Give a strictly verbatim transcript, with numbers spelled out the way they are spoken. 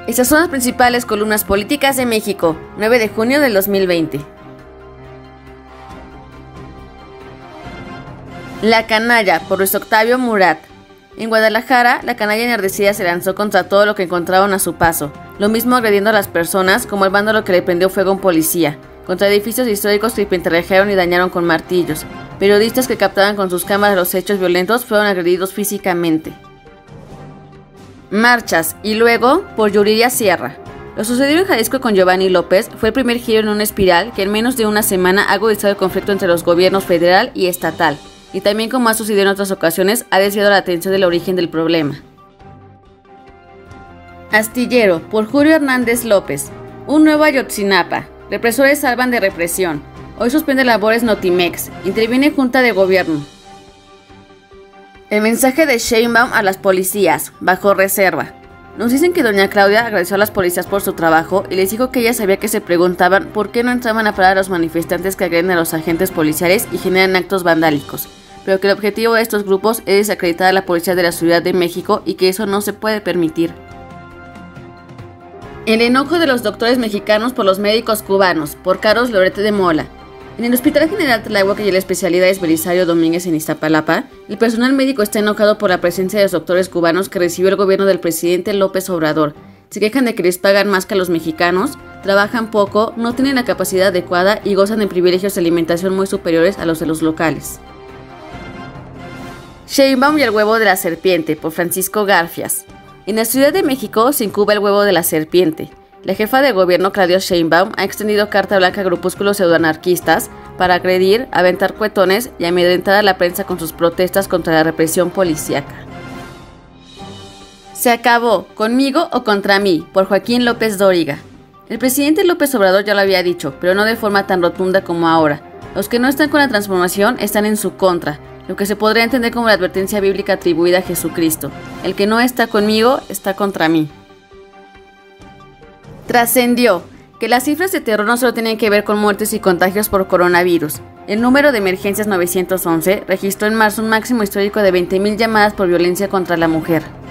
Estas son las principales columnas políticas de México, nueve de junio del dos mil veinte. La canalla, por Luis Octavio Murat. En Guadalajara, la canalla enardecida se lanzó contra todo lo que encontraron a su paso, lo mismo agrediendo a las personas como el vándalo que le prendió fuego a un policía, contra edificios históricos que pintarrajearon y dañaron con martillos. Periodistas que captaban con sus cámaras los hechos violentos fueron agredidos físicamente. Marchas, y luego por Yuriria Sierra. Lo sucedido en Jalisco con Giovanni López fue el primer giro en una espiral que en menos de una semana ha agudizado el conflicto entre los gobiernos federal y estatal, y también, como ha sucedido en otras ocasiones, ha desviado la atención del origen del problema. Astillero, por Julio Hernández López. Un nuevo Ayotzinapa. Represores salvan de represión. Hoy suspende labores Notimex. Interviene Junta de Gobierno. El mensaje de Sheinbaum a las policías, bajo reserva. Nos dicen que doña Claudia agradeció a las policías por su trabajo y les dijo que ella sabía que se preguntaban por qué no entraban a parar a los manifestantes que agreden a los agentes policiales y generan actos vandálicos, pero que el objetivo de estos grupos es desacreditar a la policía de la Ciudad de México y que eso no se puede permitir. El enojo de los doctores mexicanos por los médicos cubanos, por Carlos Lorete de Mola. En el Hospital General Tláhuac y la especialidad es Belisario Domínguez en Iztapalapa, el personal médico está enojado por la presencia de los doctores cubanos que recibió el gobierno del presidente López Obrador. Se quejan de que les pagan más que a los mexicanos, trabajan poco, no tienen la capacidad adecuada y gozan de privilegios de alimentación muy superiores a los de los locales. Sheinbaum y el huevo de la serpiente, por Francisco Garfias. En la Ciudad de México se incuba el huevo de la serpiente. La jefa de gobierno, Claudia Sheinbaum, ha extendido carta blanca a grupúsculos pseudoanarquistas para agredir, aventar cuetones y amedrentar a la prensa con sus protestas contra la represión policíaca. Se acabó, conmigo o contra mí, por Joaquín López Dóriga. El presidente López Obrador ya lo había dicho, pero no de forma tan rotunda como ahora. Los que no están con la transformación están en su contra, lo que se podría entender como la advertencia bíblica atribuida a Jesucristo. El que no está conmigo, está contra mí. Trascendió que las cifras de terror no solo tienen que ver con muertes y contagios por coronavirus. El número de emergencias nueve once registró en marzo un máximo histórico de veinte mil llamadas por violencia contra la mujer.